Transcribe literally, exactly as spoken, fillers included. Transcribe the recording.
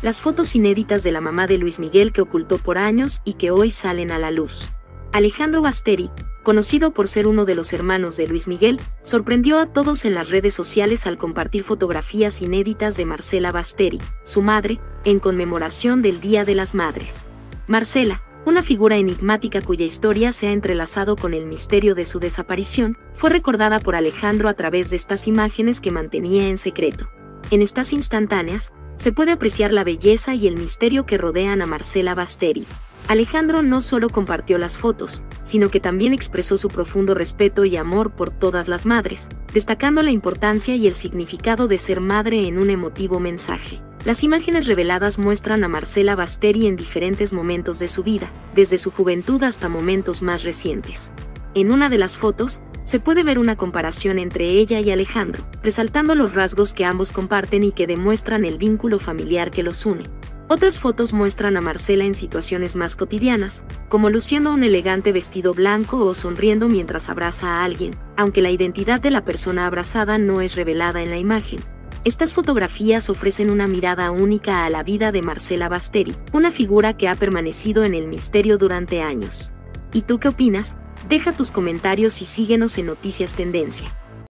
las fotos inéditas de la mamá de Luis Miguel que ocultó por años y que hoy salen a la luz. Alejandro Basteri, conocido por ser uno de los hermanos de Luis Miguel, sorprendió a todos en las redes sociales al compartir fotografías inéditas de Marcela Basteri, su madre, en conmemoración del Día de las Madres. Marcela, una figura enigmática cuya historia se ha entrelazado con el misterio de su desaparición, fue recordada por Alejandro a través de estas imágenes que mantenía en secreto. En estas instantáneas, se puede apreciar la belleza y el misterio que rodean a Marcela Basteri. Alejandro no solo compartió las fotos, sino que también expresó su profundo respeto y amor por todas las madres, destacando la importancia y el significado de ser madre en un emotivo mensaje. Las imágenes reveladas muestran a Marcela Basteri en diferentes momentos de su vida, desde su juventud hasta momentos más recientes. En una de las fotos, se puede ver una comparación entre ella y Alejandro, resaltando los rasgos que ambos comparten y que demuestran el vínculo familiar que los une. Otras fotos muestran a Marcela en situaciones más cotidianas, como luciendo un elegante vestido blanco o sonriendo mientras abraza a alguien, aunque la identidad de la persona abrazada no es revelada en la imagen. Estas fotografías ofrecen una mirada única a la vida de Marcela Basteri, una figura que ha permanecido en el misterio durante años. ¿Y tú qué opinas? Deja tus comentarios y síguenos en Noticias Tendencia.